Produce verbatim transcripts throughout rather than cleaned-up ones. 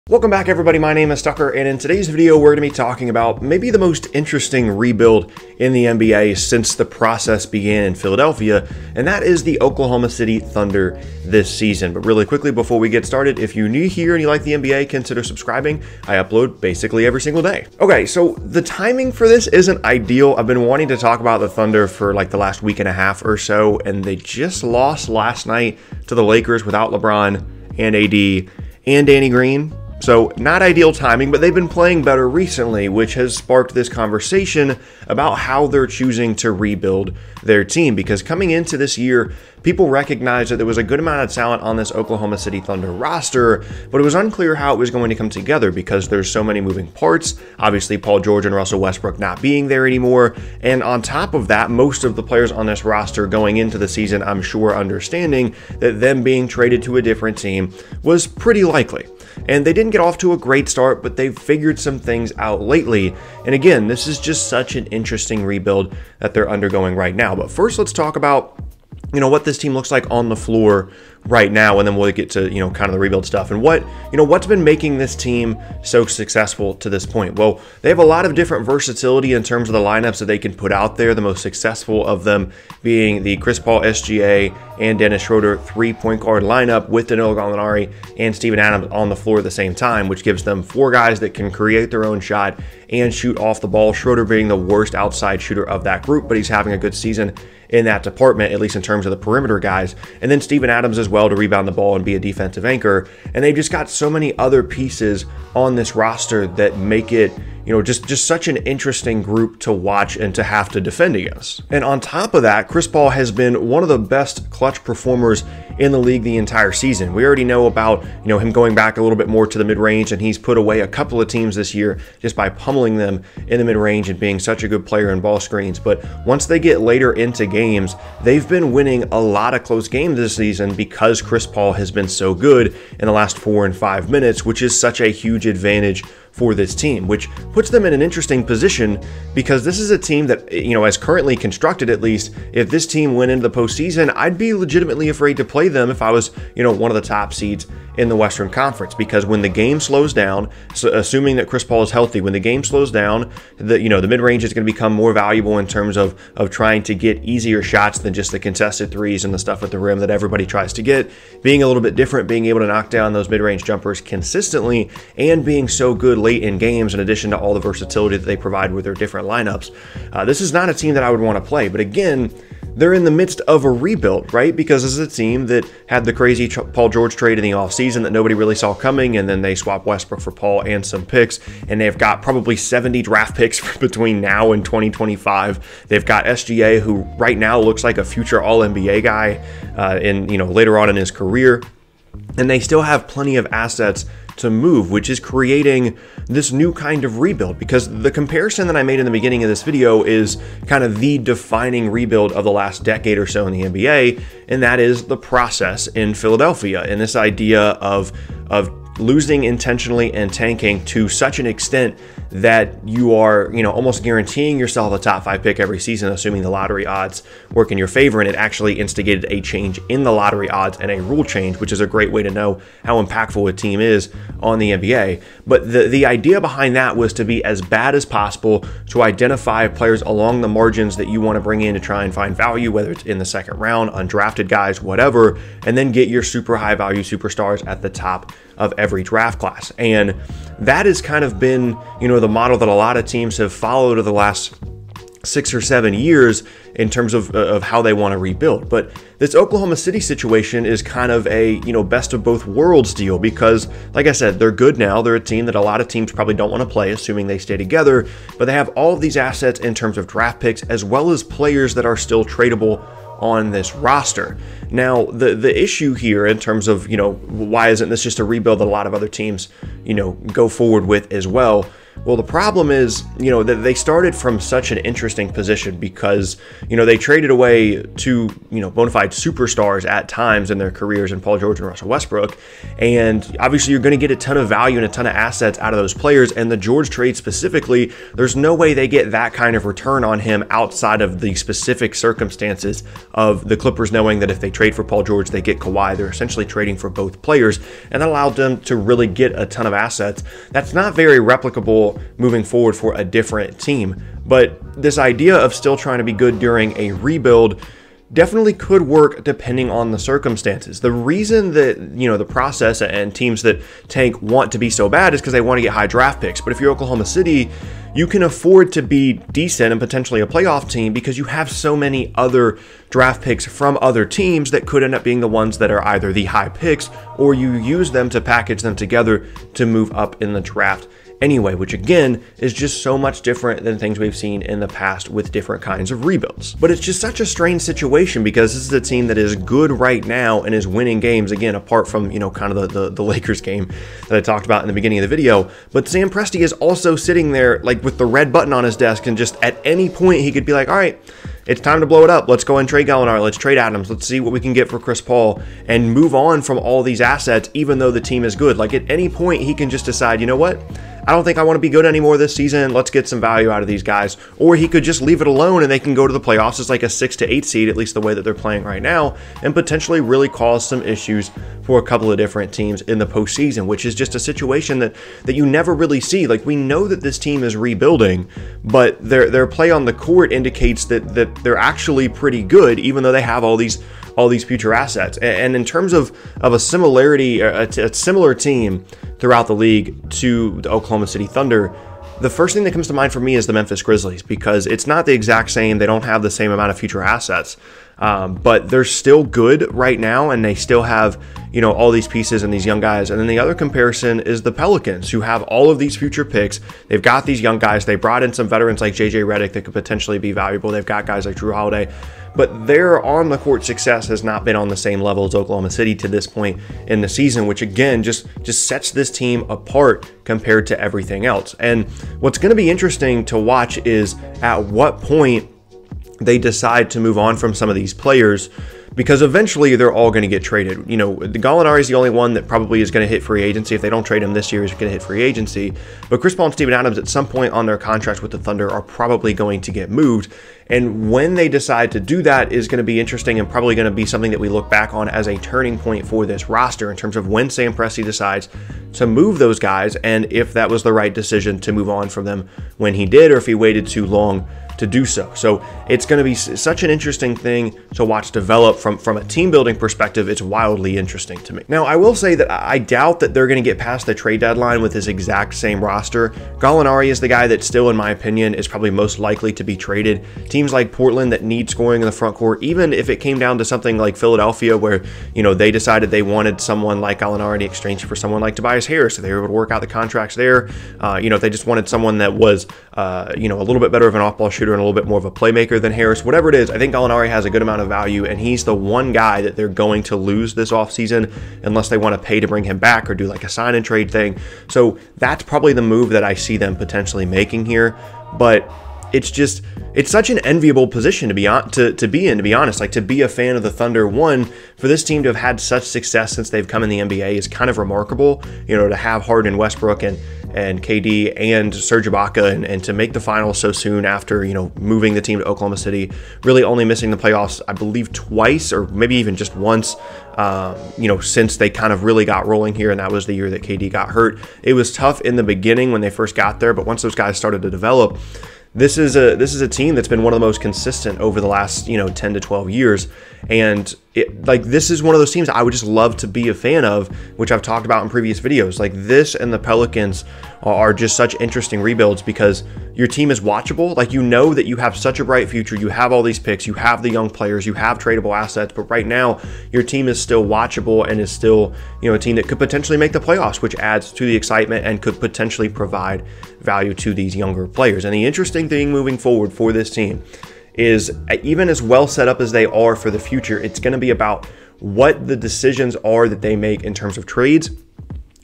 Welcome back everybody, my name is Tucker, and in today's video we're going to be talking about maybe the most interesting rebuild in the N B A since the process began in Philadelphia, and that is the Oklahoma City Thunder this season. But really quickly before we get started, if you're new here and you like the N B A, consider subscribing. I upload basically every single day. Okay, so the timing for this isn't ideal. I've been wanting to talk about the Thunder for like the last week and a half or so, and they just lost last night to the Lakers without LeBron and A D and Danny Green. So not ideal timing, but they've been playing better recently, which has sparked this conversation about how they're choosing to rebuild their team. Because coming into this year, people recognized that there was a good amount of talent on this Oklahoma City Thunder roster, but it was unclear how it was going to come together because there's so many moving parts. Obviously, Paul George and Russell Westbrook not being there anymore. And on top of that, most of the players on this roster going into the season, I'm sure understanding that them being traded to a different team was pretty likely. And they didn't get off to a great start, but they've figured some things out lately. And again, this is just such an interesting rebuild that they're undergoing right now. But first, let's talk about, you know, what this team looks like on the floor right now, and then we'll get to, you know, kind of the rebuild stuff and what, you know, what's been making this team so successful to this point. Well, they have a lot of different versatility in terms of the lineups that they can put out there, the most successful of them being the Chris Paul, S G A, and Dennis Schroder three-point guard lineup with Danillo Gallinari and Steven Adams on the floor at the same time, which gives them four guys that can create their own shot and shoot off the ball. Schroder being the worst outside shooter of that group, but he's having a good season in that department, at least in terms of the perimeter guys. And then Steven Adams as well to rebound the ball and be a defensive anchor. And they've just got so many other pieces on this roster that make it, you know, just, just such an interesting group to watch and to have to defend against. And on top of that, Chris Paul has been one of the best clutch performers in the league the entire season. We already know about, you know, him going back a little bit more to the mid-range, and he's put away a couple of teams this year just by pummeling them in the mid-range and being such a good player in ball screens. But once they get later into games, they've been winning a lot of close games this season because Chris Paul has been so good in the last four and five minutes, which is such a huge advantage for this team, which puts them in an interesting position because this is a team that, you know, as currently constructed at least, if this team went into the postseason, I'd be legitimately afraid to play them if I was, you know, one of the top seeds in the Western Conference, because when the game slows down, so assuming that Chris Paul is healthy, when the game slows down, the, you know, the mid-range is going to become more valuable in terms of, of trying to get easier shots than just the contested threes and the stuff at the rim that everybody tries to get, being a little bit different, being able to knock down those mid-range jumpers consistently, and being so good late in games in addition to all the versatility that they provide with their different lineups. Uh, this is not a team that I would want to play, but again, they're in the midst of a rebuild, right? Because this is a team that had the crazy Paul George trade in the offseason that nobody really saw coming, and then they swapped Westbrook for Paul and some picks, and they've got probably seventy draft picks between now and twenty twenty-five. They've got S G A, who right now looks like a future All N B A guy uh, in, you know, later on in his career. And they still have plenty of assets to move, which is creating this new kind of rebuild, because the comparison that I made in the beginning of this video is kind of the defining rebuild of the last decade or so in the N B A, and that is the process in Philadelphia and this idea of of losing intentionally and tanking to such an extent that you are, you know, almost guaranteeing yourself a top five pick every season, assuming the lottery odds work in your favor. And it actually instigated a change in the lottery odds and a rule change, which is a great way to know how impactful a team is on the N B A. But the, the idea behind that was to be as bad as possible, to identify players along the margins that you want to bring in to try and find value, whether it's in the second round, undrafted guys, whatever, and then get your super high value superstars at the top of every draft class. And that has kind of been, you know, the model that a lot of teams have followed over the last six or seven years in terms of, of how they want to rebuild. But this Oklahoma City situation is kind of a, you know, best of both worlds deal, because like I said, they're good now. They're a team that a lot of teams probably don't want to play, assuming they stay together, but they have all of these assets in terms of draft picks, as well as players that are still tradable on this roster. Now, the the issue here in terms of, you know, why isn't this just a rebuild that a lot of other teams, you know, go forward with as well? Well, the problem is, you know, that they started from such an interesting position because, you know, they traded away two, you know, bona fide superstars at times in their careers in Paul George and Russell Westbrook. And obviously you're going to get a ton of value and a ton of assets out of those players. And the George trade specifically, there's no way they get that kind of return on him outside of the specific circumstances of the Clippers knowing that if they trade for Paul George, they get Kawhi. They're essentially trading for both players, and that allowed them to really get a ton of assets. That's not very replicable moving forward for a different team. But this idea of still trying to be good during a rebuild definitely could work depending on the circumstances. The reason that, you know, the process and teams that tank want to be so bad is because they want to get high draft picks. But if you're Oklahoma City, you can afford to be decent and potentially a playoff team because you have so many other draft picks from other teams that could end up being the ones that are either the high picks or you use them to package them together to move up in the draft anyway, which again is just so much different than things we've seen in the past with different kinds of rebuilds. But it's just such a strange situation because this is a team that is good right now and is winning games, again, apart from, you know, kind of the, the, the Lakers game that I talked about in the beginning of the video. But Sam Presti is also sitting there like with the red button on his desk, and just at any point he could be like, all right, it's time to blow it up. Let's go and trade Gallinari. Let's trade Adams. Let's see what we can get for Chris Paul and move on from all these assets, even though the team is good. Like at any point he can just decide, you know what? I don't think I want to be good anymore this season. Let's get some value out of these guys. Or he could just leave it alone and they can go to the playoffs as like a six to eight seed, at least the way that they're playing right now, and potentially really cause some issues for a couple of different teams in the postseason, which is just a situation that, that you never really see. Like, we know that this team is rebuilding, but their their play on the court indicates that that they're actually pretty good, even though they have all these all these future assets. And in terms of, of a similarity, a, a similar team throughout the league to the Oklahoma City Thunder, the first thing that comes to mind for me is the Memphis Grizzlies, because it's not the exact same. They don't have the same amount of future assets, um, but they're still good right now, and they still have, you know, all these pieces and these young guys. And then the other comparison is the Pelicans, who have all of these future picks. They've got these young guys. They brought in some veterans like J J Redick that could potentially be valuable. They've got guys like Drew Holiday. But their on-the-court success has not been on the same level as Oklahoma City to this point in the season, which again just, just sets this team apart compared to everything else. And what's going to be interesting to watch is at what point they decide to move on from some of these players, because eventually they're all going to get traded. You know, the Gallinari is the only one that probably is going to hit free agency. If they don't trade him this year, he's going to hit free agency. But Chris Paul and Steven Adams at some point on their contracts with the Thunder are probably going to get moved. And when they decide to do that is going to be interesting, and probably going to be something that we look back on as a turning point for this roster in terms of when Sam Presti decides to move those guys, and if that was the right decision to move on from them when he did, or if he waited too long to do so. So it's going to be such an interesting thing to watch develop from, from a team building perspective. It's wildly interesting to me. Now, I will say that I doubt that they're going to get past the trade deadline with this exact same roster. Gallinari is the guy that still, in my opinion, is probably most likely to be traded. Teams like Portland that need scoring in the front court, even if it came down to something like Philadelphia, where, you know, they decided they wanted someone like Gallinari in exchange for someone like Tobias Harris, so they were able to work out the contracts there. Uh, you know, if they just wanted someone that was, uh, you know, a little bit better of an off-ball shooter and a little bit more of a playmaker than Harris, whatever it is, I think Gallinari has a good amount of value, and he's the one guy that they're going to lose this offseason unless they want to pay to bring him back or do like a sign and trade thing. So that's probably the move that I see them potentially making here. But it's just, it's such an enviable position to be on, to, to be in, to be honest. Like, to be a fan of the Thunder, one, for this team to have had such success since they've come in the N B A is kind of remarkable. You know, to have Harden, Westbrook, and and K D and Serge Ibaka, and, and to make the finals so soon after, you know, moving the team to Oklahoma City, really only missing the playoffs, I believe, twice or maybe even just once, um, you know, since they kind of really got rolling here, and that was the year that K D got hurt. It was tough in the beginning when they first got there, but once those guys started to develop, This is a this is a team that's been one of the most consistent over the last, you know, ten to twelve years. And it, like, this is one of those teams I would just love to be a fan of, which I've talked about in previous videos. Like, this and the Pelicans are just such interesting rebuilds because your team is watchable. Like, you know that you have such a bright future. You have all these picks. You have the young players. You have tradable assets. But right now, your team is still watchable and is still, you know, a team that could potentially make the playoffs, which adds to the excitement and could potentially provide value to these younger players. And the interesting thing moving forward for this team is, even as well set up as they are for the future, it's going to be about what the decisions are that they make in terms of trades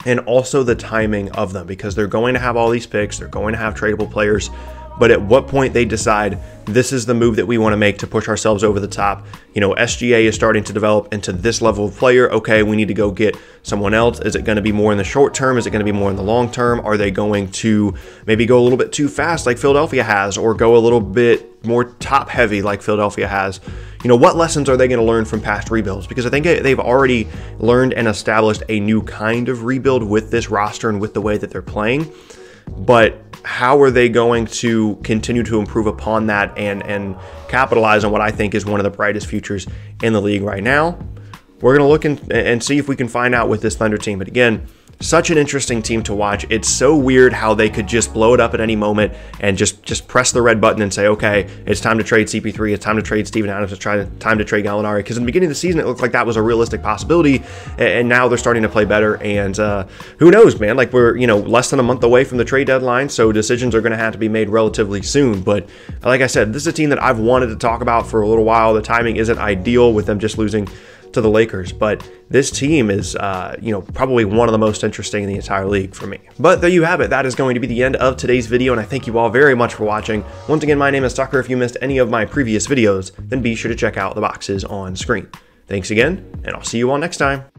and also the timing of them, because they're going to have all these picks, they're going to have tradable players, but at what point they decide this is the move that we want to make to push ourselves over the top. You know, S G A is starting to develop into this level of player. Okay, we need to go get someone else. Is it going to be more in the short term? Is it going to be more in the long term? Are they going to maybe go a little bit too fast like Philadelphia has, or go a little bit more top heavy like Philadelphia has? You know, what lessons are they going to learn from past rebuilds? Because I think they've already learned and established a new kind of rebuild with this roster and with the way that they're playing. But how are they going to continue to improve upon that and, and capitalize on what I think is one of the brightest futures in the league right now? We're going to look and, and see if we can find out with this Thunder team. But again, such an interesting team to watch. It's so weird how they could just blow it up at any moment and just, just press the red button and say, okay, it's time to trade C P three, it's time to trade Steven Adams, it's try, time to trade Gallinari. Because in the beginning of the season, it looked like that was a realistic possibility, and now they're starting to play better. And uh, who knows, man? Like, we're, you know, less than a month away from the trade deadline, so decisions are going to have to be made relatively soon. But like I said, this is a team that I've wanted to talk about for a little while. The timing isn't ideal with them just losing to the Lakers, but this team is, uh, you know, probably one of the most interesting in the entire league for me. But there you have it. That is going to be the end of today's video, and I thank you all very much for watching. Once again, my name is Tucker. If you missed any of my previous videos, then be sure to check out the boxes on screen. Thanks again, and I'll see you all next time.